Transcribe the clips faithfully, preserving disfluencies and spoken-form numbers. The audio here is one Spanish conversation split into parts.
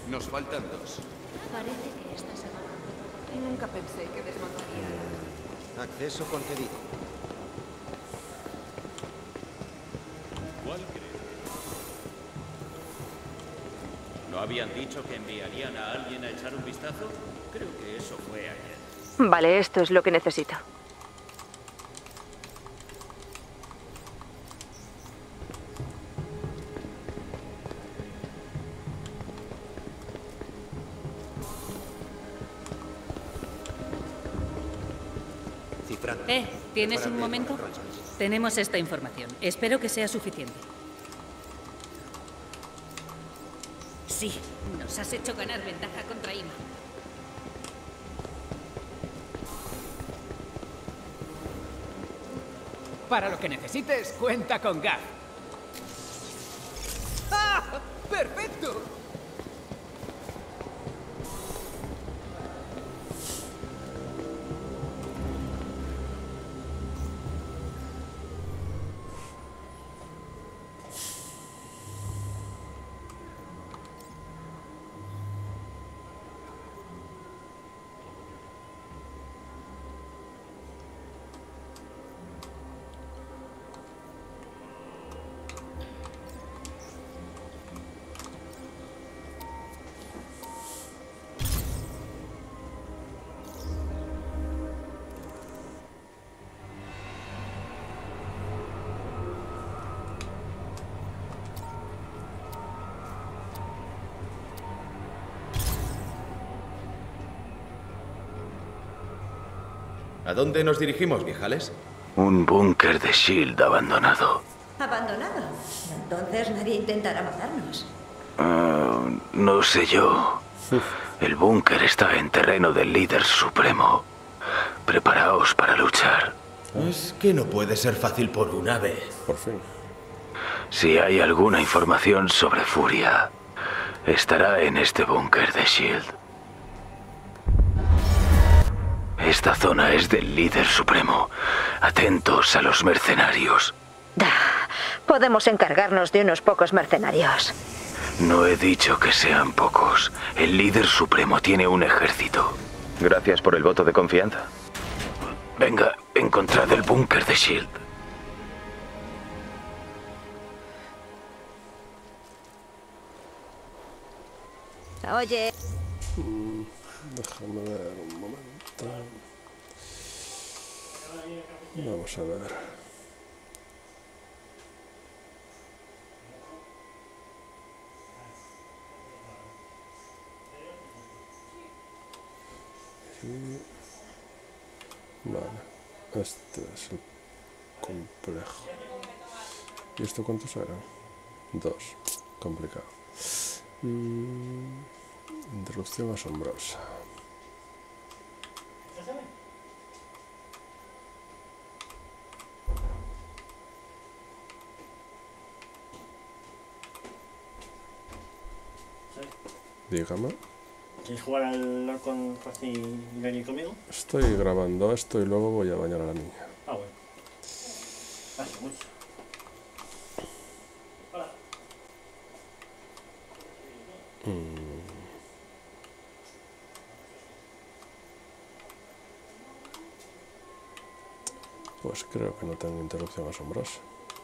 Nos faltan dos. Parece que esta semana... Nunca pensé que desmontaría. Acceso concedido. ¿Cuál crees? ¿No habían dicho que enviarían a alguien a echar un vistazo? Creo que eso fue ayer. Vale, esto es lo que necesito. Cifrando. Eh, ¿tienes Mejora un de momento? Rolls-Royce. Tenemos esta información. Espero que sea suficiente. Sí, nos has hecho ganar ventaja contra Ima. Para lo que necesites, cuenta con Gav. ¡Ah! ¡Perfecto! ¿A dónde nos dirigimos, viejales? Un búnker de Shield abandonado. ¿Abandonado? Entonces nadie intentará matarnos. Uh, no sé yo. El búnker está en terreno del líder supremo. Preparaos para luchar. Es que no puede ser fácil por una vez. Por fin. Si hay alguna información sobre Furia, estará en este búnker de Shield. Esta zona es del líder supremo. Atentos a los mercenarios. Da, podemos encargarnos de unos pocos mercenarios. No he dicho que sean pocos. El líder supremo tiene un ejército. Gracias por el voto de confianza. Venga, encontrad el búnker de Shield. Oye... Mm, déjame ver un momento. Vamos a ver. Y... Vale, este es el complejo. ¿Y esto cuántos eran? Dos. Complicado. Mm, interrupción asombrosa. Dígame. ¿Quieres jugar al con Razi y venir conmigo? Estoy grabando esto y luego voy a bañar a la niña. Ah, bueno. Gracias mucho. Hola. Mm. Pues creo que no tengo interrupción asombrosa.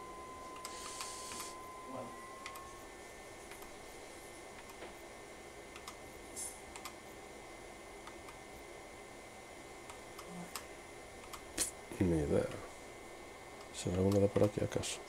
Ni idea. ¿Será alguna de por aquí acaso?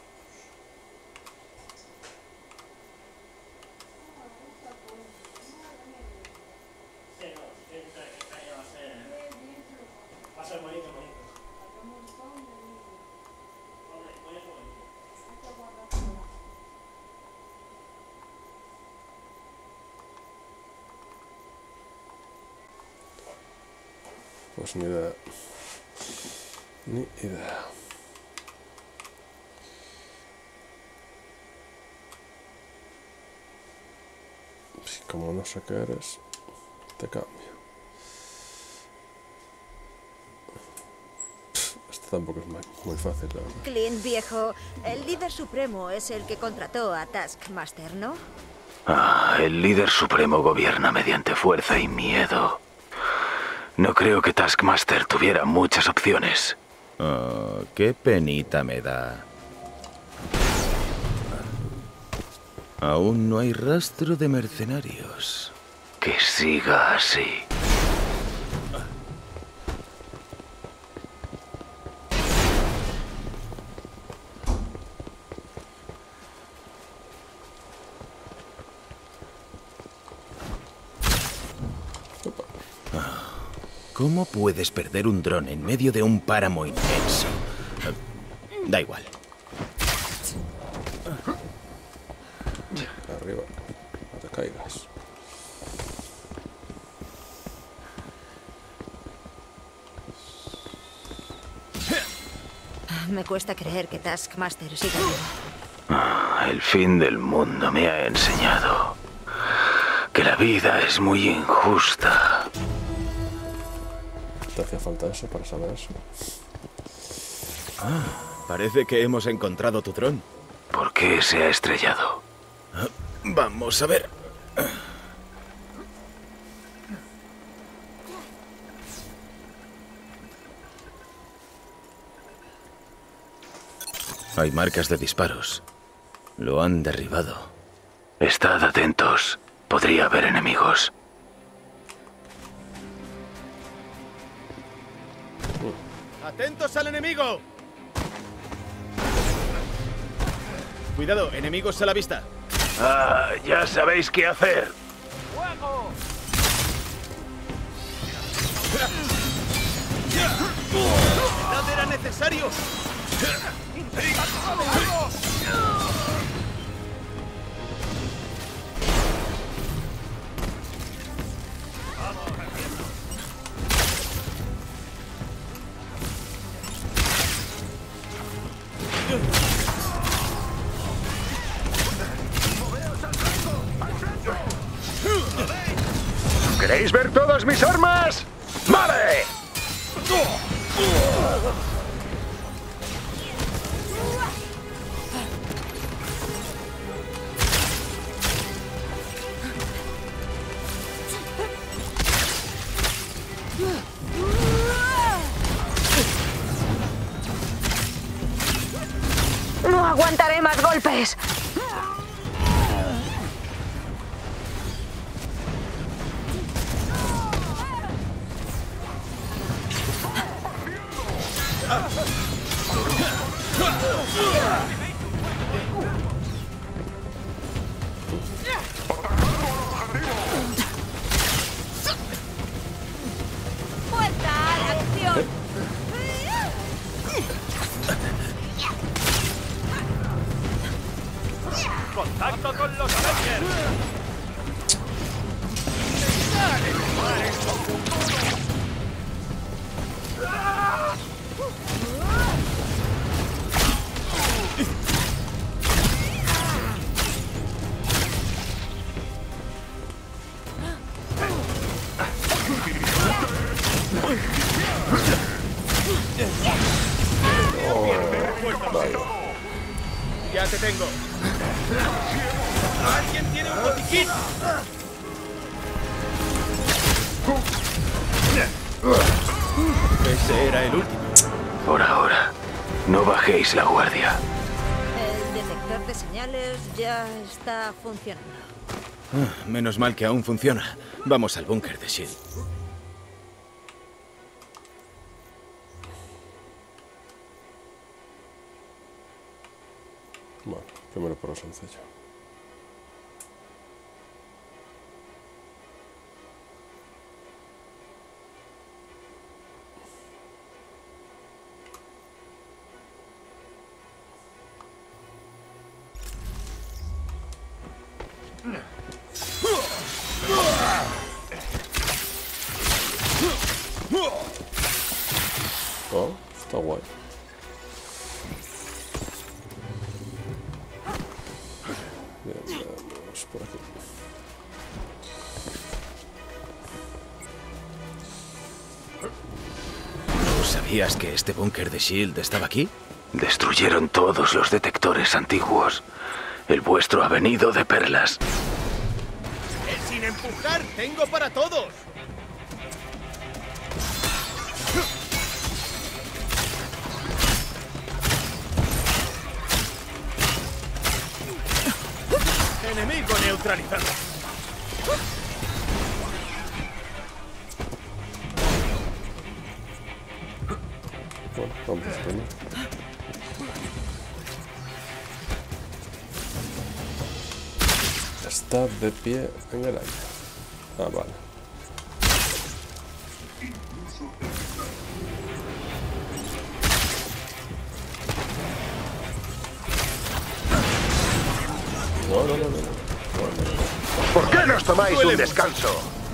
Pues ni idea. Ni idea. Si como no sé qué eres, te cambio. Pff, esto tampoco es muy, muy fácil, la verdad. Clint, viejo, el líder supremo es el que contrató a Taskmaster, ¿no? Ah, el líder supremo gobierna mediante fuerza y miedo. No creo que Taskmaster tuviera muchas opciones. Oh, qué penita me da. Aún no hay rastro de mercenarios. Que siga así. ¿Cómo puedes perder un dron en medio de un páramo inmenso? Da igual. Arriba. No te caigas. Me cuesta creer que Taskmaster siga vivo. Ah, el fin del mundo me ha enseñado que la vida es muy injusta. ¿Te hacía falta eso para saber eso? Ah, parece que hemos encontrado tu dron. ¿Por qué se ha estrellado? Vamos a ver. Hay marcas de disparos. Lo han derribado. Estad atentos. Podría haber enemigos. ¡Atentos al enemigo! Cuidado, enemigos a la vista. Ah, ya sabéis qué hacer. ¡Fuego! ¡No era necesario! ¿Queréis ver todas mis armas? ¡Vale! No aguantaré más golpes. ¡Vuelta a la acción! ¡Contacto con los Avengers! Ya te tengo. ¿Alguien tiene un botiquín? Ese era el último. Por ahora, no bajéis la guardia. El detector de señales ya está funcionando. Ah, menos mal que aún funciona. Vamos al búnker de Shield. Bueno, primero por lo sencillo. Oh, está guay. Bien, vamos por aquí. ¿No sabías que este búnker de Shield estaba aquí? Destruyeron todos los detectores antiguos. El vuestro ha venido de perlas. empujar! ¡Tengo para todos! Enemigo neutralizado. Bueno, vamos a poner. Está de pie en el aire. Ah, vale. No, no, no, no. no. ¿Por qué nos tomáis un descanso?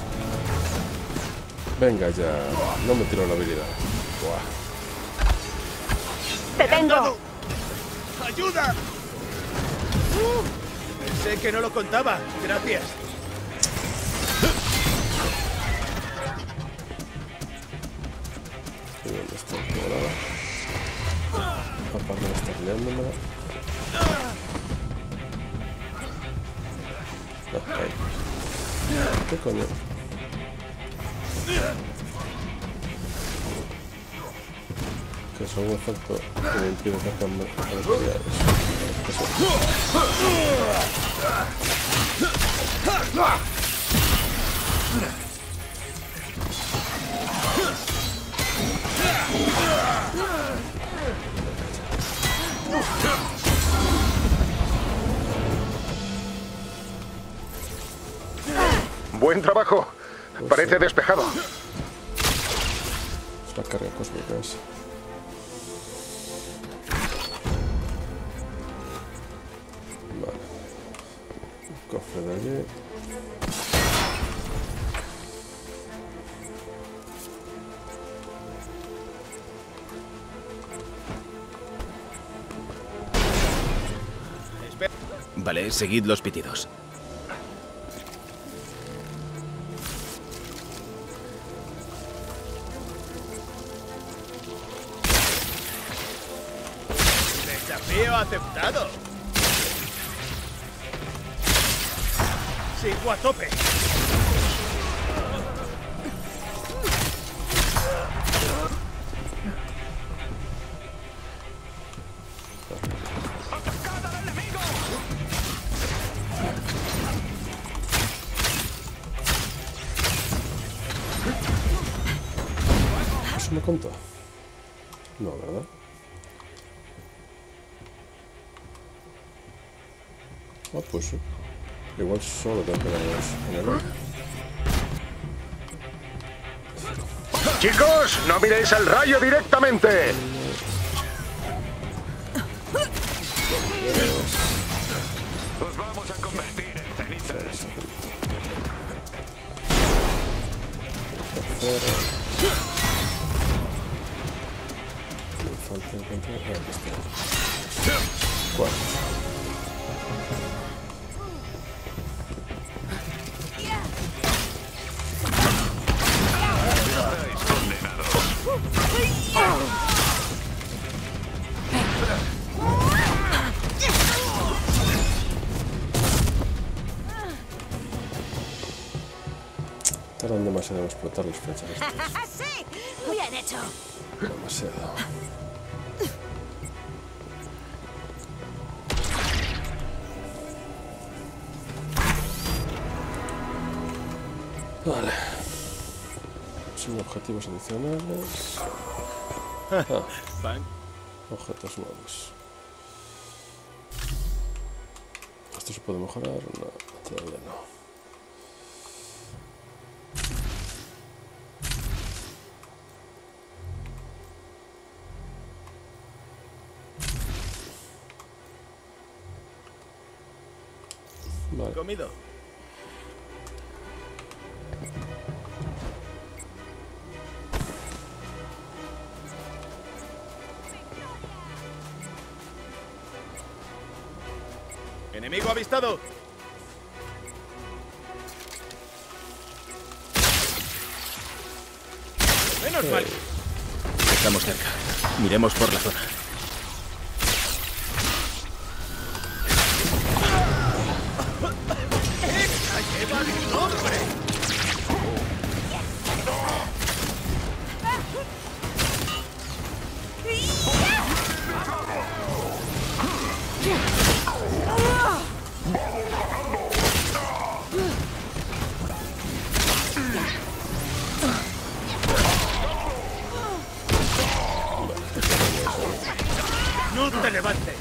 Venga ya. No me tiro la habilidad. Buah. ¡Te tengo! ¡Ayuda! Uh, pensé que no lo contaba. Gracias. ¿Y dónde está el colorado? Aparte de estar liándomela. Ah, ahí. ¿Qué coño? Que es un efecto que me impide sacarme a los habilidades. Buen trabajo. Parece despejado. Es la carga cósmica esa. Vale. El cofre de allí. Vale, seguid los pitidos. Desafío aceptado. Sigo a tope. ¿Eso me contó? No, ¿verdad? Ah, pues sí. Igual solo tengo que darles en el aire. Chicos, no miréis al rayo directamente. Os vamos a convertir en cenizas. Me falta encontrar... Ah, aquí está. Cuatro. Tardan demasiado en explotar las flechas estas. ¡Sí! ¡Bien hecho! Demasiado. Vale. Son objetivos adicionales. Ah. Objetos nuevos. ¿Esto se puede mejorar? No, todavía no. Vale. Comido. Enemigo avistado. Menos mal. Estamos cerca. Miremos por la zona. ¡Esta lleva mi nombre! ¡No te levantes!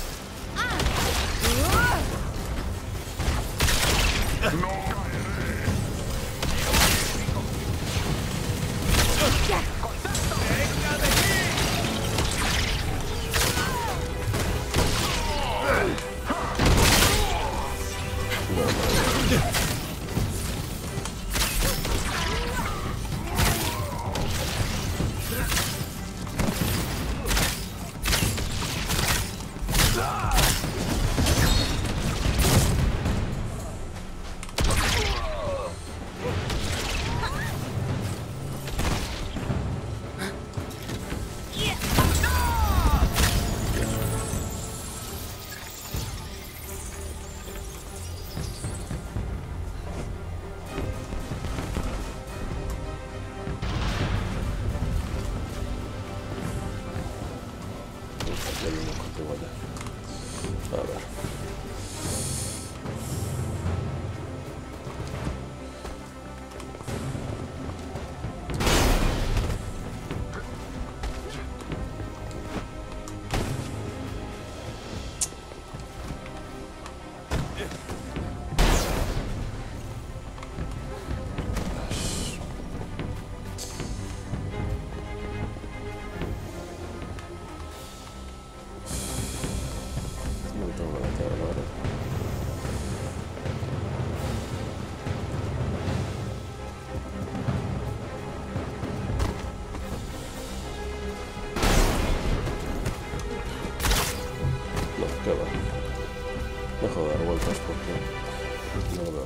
Dejo de dar vueltas porque no lo veo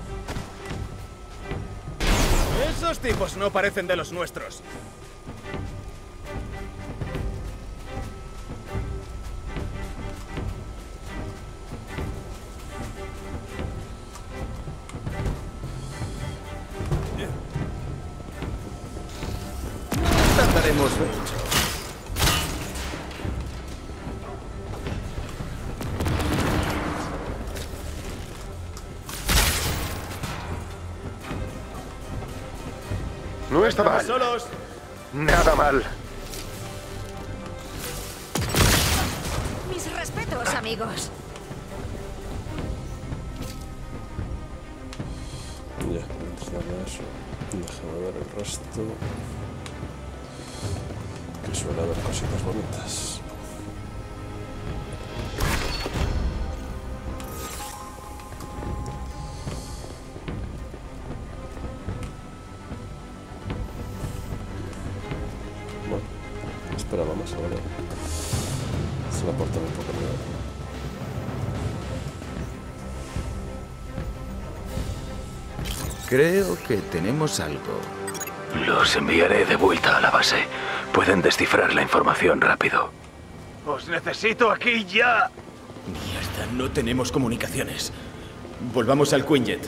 claro. Esos tipos no parecen de los nuestros. Tardaremos mucho. No está mal. Solos. Nada mal. Mis respetos, amigos. Ya, antes de hacer eso, déjame ver el resto. Que suele haber cositas bonitas. Esperaba más ahora. Se la porta un poco mejor. Creo que tenemos algo. Los enviaré de vuelta a la base. Pueden descifrar la información rápido. Os necesito aquí ya. Mierda, no tenemos comunicaciones. Volvamos al Quinjet.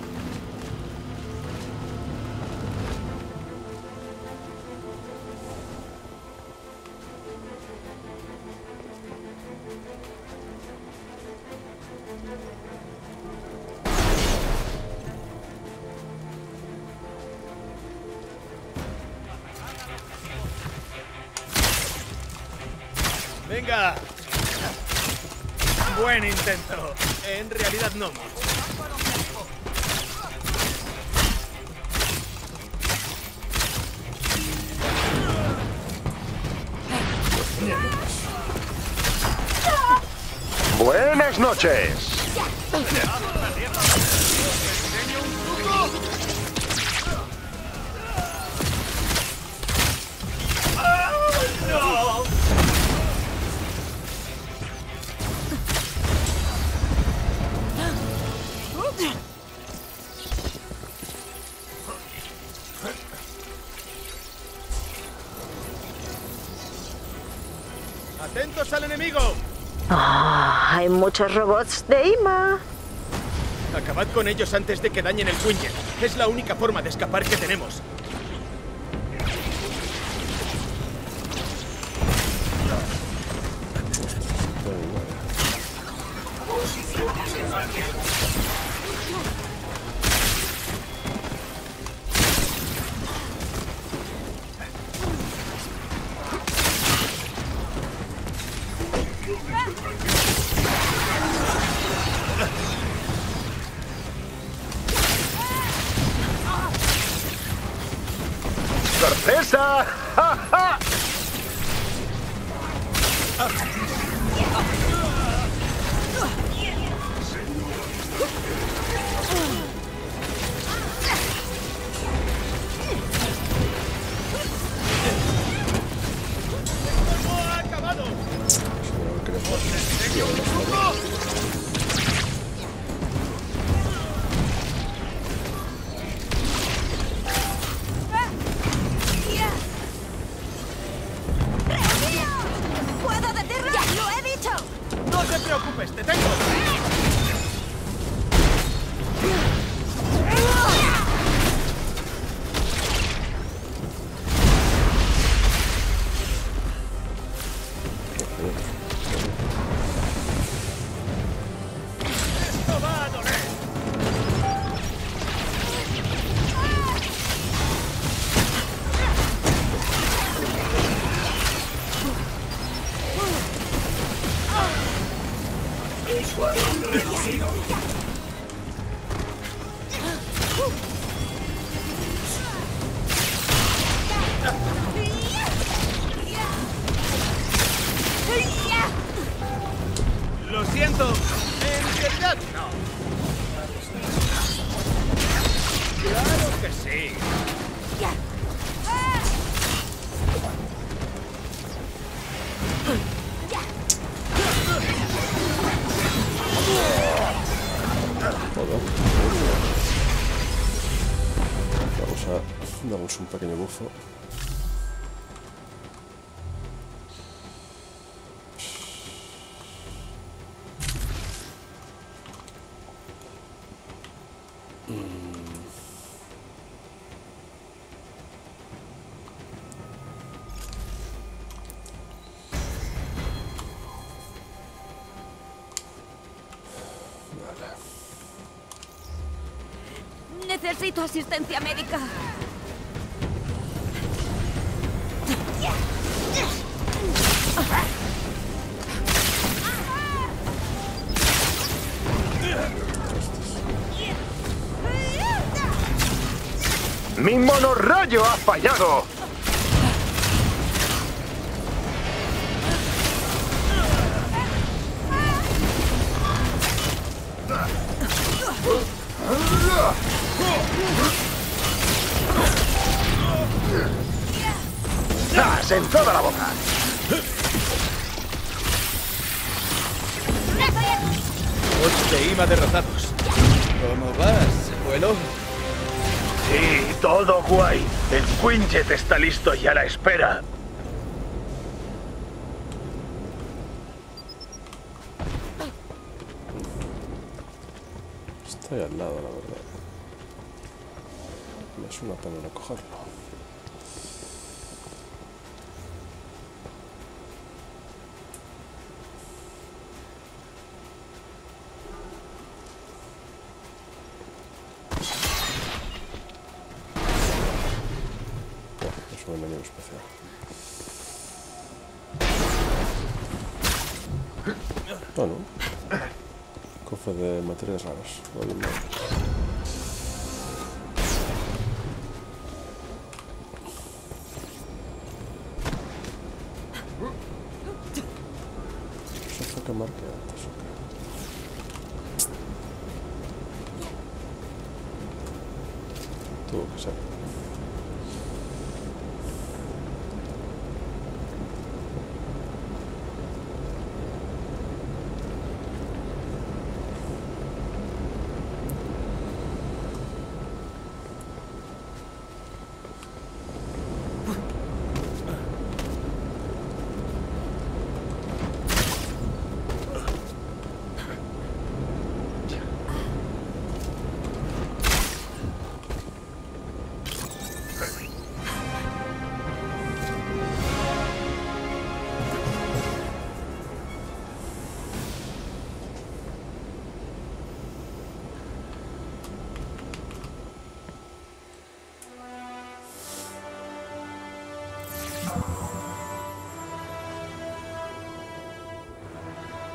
Venga. Buen intento. En realidad no. Buenas noches. ¡Atentos al enemigo! Ah, hay muchos robots de I M A. Acabad con ellos antes de que dañen el Quinjet. Es la única forma de escapar que tenemos. ¡Sorpresa! ¡Ja, ja! ¡Puedo detenerlo! ¡Lo he dicho! ¡No te preocupes, te tengo! ¡Esto va a doler! Lo siento, en realidad no. Claro que sí. Todo. Vamos a darnos un pequeño bufo. Necesito asistencia médica. ¡Mi monorrayo ha fallado! ¡Zas! ¡En toda la boca! Ocho de I M A derrotados. ¿Cómo vas, abuelo? Sí, todo guay. El Quinjet está listo y a la espera. Estoy al lado, la verdad. Me es una pena no cogerlo. Es un enemigo especial. Bueno, cofre de materias raras. No hay nada. Eso fue que marqué antes, ¿o qué? Tuvo que ser.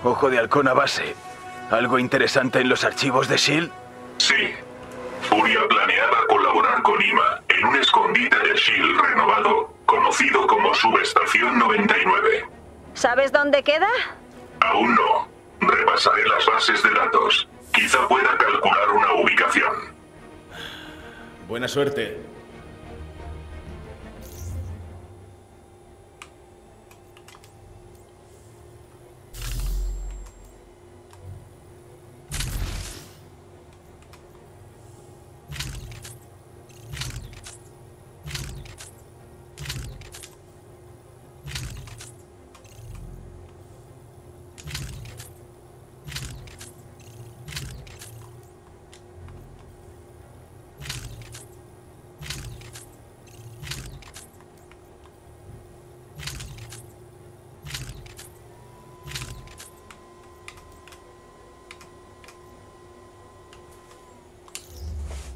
Ojo de halcón a base. ¿Algo interesante en los archivos de S H I E L D? Sí. Furia planeaba colaborar con I M A en un escondite de S H I E L D renovado, conocido como Subestación noventa y nueve. ¿Sabes dónde queda? Aún no. Repasaré las bases de datos. Quizá pueda calcular una ubicación. Buena suerte.